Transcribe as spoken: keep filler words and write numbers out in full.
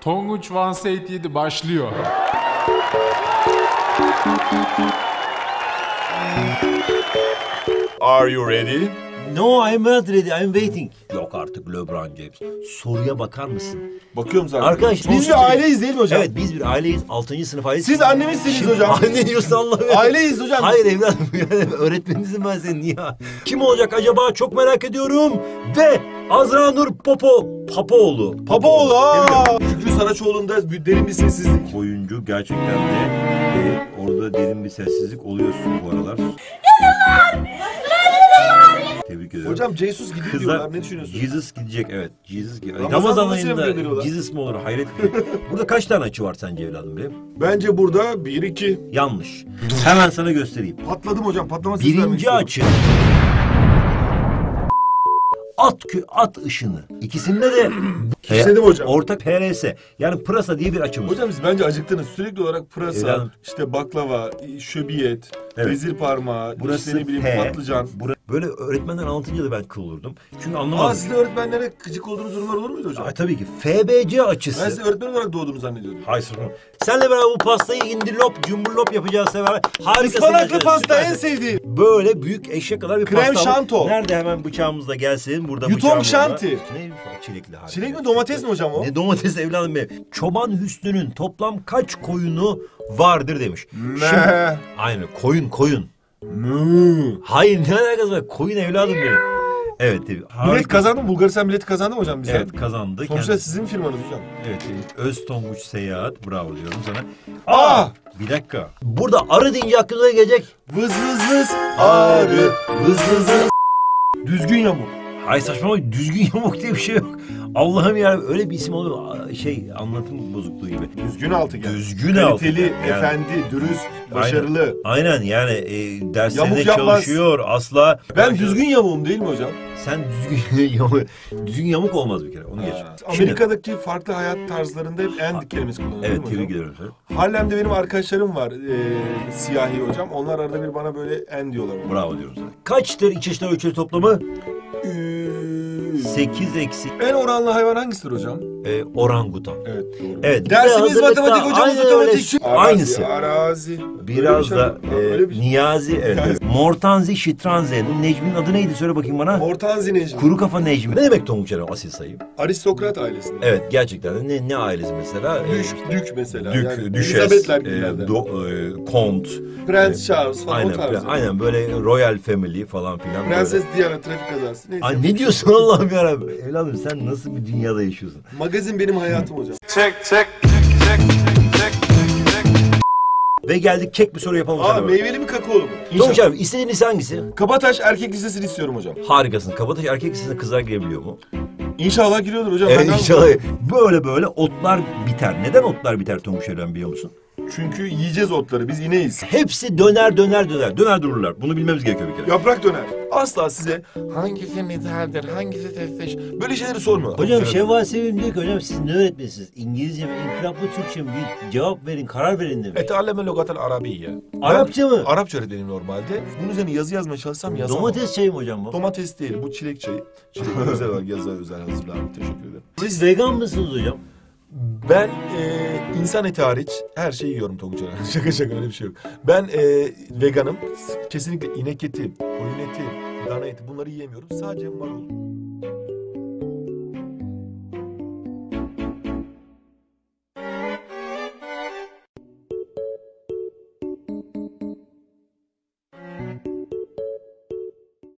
Tonguç One Eight yedi başlıyor. Are you ready? No, I'm not ready. I'm waiting. Yok artık LeBron James. Soruya bakar mısın? Bakıyorum zaten. Arkadaş biz bir aileyiz değil mi hocam? Evet, biz bir aileyiz. Altıncı sınıf aileyiz. Siz annemizsiniz hocam. Anne diyorsun Allah'ım. Aileyiz hocam. Hayır evladım. Yani öğretmeninizim ben senin ya. Kim olacak acaba? Çok merak ediyorum. Ve Azra Nur Popo. Papoğlu. Papaoğlu ha. Şükrü Saraçoğlu'nda bir derin bir sessizlik. Oyuncu gerçekten de e, orada derin bir sessizlik oluyorsun bu aralar. Tebrik ediyorum. Hocam Jesus gidiyor Kızlar, diyorlar. Ne düşünüyorsun? Jesus gidecek, evet. Jesus gidecek. Ramazan Ramazan nasıl ayında yapıyorlar? Jesus mu olur? Hayret bir şey. Burada kaç tane açı var sence evladım benim? Bence burada bir iki. Yanlış. Hemen sana göstereyim. Patladım hocam. Patlama sesi vermek Birinci istiyorum. açı. At kü at ışını. İkisinde de İşledim hocam. ortak P R S. Yani pırasa diye bir açımız. Hocam siz bence acıktınız. Sürekli olarak pırasa, Evladım. işte baklava, şöbiyet, Evet. vezir parmağı, Burası işte ne bileyim P, patlıcan. bura- böyle öğretmenden anlatınca da ben kıl olurdum. Çünkü Aa, anlamadım. sizde öğretmenlere gıcık olduğunuz durumlar olur muydu hocam? Aa, tabii ki. F B C açısı. Ben size öğretmen olarak doğduğunu zannediyordum. Hayır sırf. Senle beraber bu pastayı indirlop, cumburlop yapacağız sefer. Harikasın. Ispanaklı pasta en sevdiğim. Böyle büyük eşek kadar bir Krem pasta. şanto. Nerede hemen bıçağımız da gelsin. Burada Yutong bıçağımız var. şanti. Ne? Çilekli harika. Çilek mi domates mi hocam o? Ne domates evladım benim. Çoban Hüsnü'nün toplam kaç koyunu vardır demiş. Ne? Aynen koyun koyun. Mü. Hayır ne alakası var? Koyun evladım benim. Evet tabii. Millet Harika. kazandı mı? Bulgaristan milleti kazandı mı hocam bizden? Evet kazandı. Sonuçta Kendisi- sizin firmanız hocam. Evet, Öz Tonguç Seyahat. Bravo diyorum sana. Aa! Bir dakika. Burada arı deyince aklınıza gelecek. Vız vız vız arı vız vız vız. Düzgün yamuk. Ay saçmalama, düzgün yamuk diye bir şey yok. Allah'ım ya, öyle bir isim olur. Şey, anlatım bozukluğu gibi. Düzgün altıgen. Düzgün Kaliteli, altıgen, yani. efendi, dürüst, başarılı. Aynen, aynen yani e, derslerinde Yamuk yapmaz. çalışıyor asla. Ben Başarı- düzgün yamuğum değil mi hocam? Sen düzgün yamuk, düzgün yamuk olmaz bir kere, onu geç. Şimdi- Amerika'daki farklı hayat tarzlarında hep end kelimesi kullanılıyor değil Evet, mi tebrik hocam? ediyorum seni. Harlem'de benim arkadaşlarım var e, siyahi hocam. Onlar arada bir bana böyle en diyorlar. Bravo diyorum sana. Kaçtır iç eşler ölçüleri toplamı? Ee, sekiz eksik En oranlı hayvan hangisidir hocam? e, orangutan. Evet doğru. Evet. Dersimiz bir de matematik hazırlıkta hocamız aynen öyle. matematik. Aynısı. Arazi. Biraz Öyle bir da şey mi? e, Öyle bir şey. Niyazi, evet. Niyazi. evet. Mortanzi Şitranze. Bu Necmi'nin adı neydi? Söyle bakayım bana. Mortanzi Necmi. Kuru kafa Necmi. Ne demek Tonguç Eren asil sayı? Aristokrat ailesinde. Evet, gerçekten de ne, ne ailesi mesela? E, Dük, dük mesela. Dük, yani. düşes, Elizabeth'ler e, gibilerden. do- e, kont. Prens e, Charles falan aynen, o tarzı. aynen böyle royal family falan filan. Prenses böyle. Diana trafik kazası. Neyse. Ay ne diyorsun Allah'ım yarabbim? Evladım sen nasıl bir dünyada yaşıyorsun? Magazin benim hayatım hocam. Ve geldik, kek bir soru yapalım Aa sana. böyle. meyveli mi kakaolu mu? Tonguç abi, istediğin lise hangisi? Kabataş erkek lisesini istiyorum hocam. Harikasın. Kabataş erkek lisesine kızlar girebiliyor mu? İnşallah giriyordur hocam. Evet Ben- inşallah. Böyle böyle otlar biter. Neden otlar biter Tonguç Eren biliyor musun? Çünkü yiyeceğiz otları. Biz ineyiz. Hepsi döner döner döner. Döner dururlar. Bunu bilmemiz gerekiyor bir kere. Yaprak döner. Asla size hangisi nideldir, hangisi tefteş böyle şeyleri sormuyorlar. Hocam Evet. Şevval Sevim diyor ki hocam siz ne öğretmensiniz? İngilizce mi, inkılaplı Türkçe mi? Bir cevap verin, karar verin demiş. Etalleme logatel arabiyye. Arapça mı? Arapça öğretmenim normalde. Bunun üzerine yazı yazmaya çalışsam yazamam. Domates çayı mı hocam bu? Domates değil, bu çilek çayı. Çilek özel olarak yazı özel hazırlanmış. Teşekkür ederim. Siz vegan mısınız hocam? Ben e, insan eti hariç her şeyi yiyorum Tonguç Eren. Şaka şaka öyle bir şey yok. Ben e, veganım. Kesinlikle inek eti, koyun eti, dana eti bunları yiyemiyorum. Sadece marul,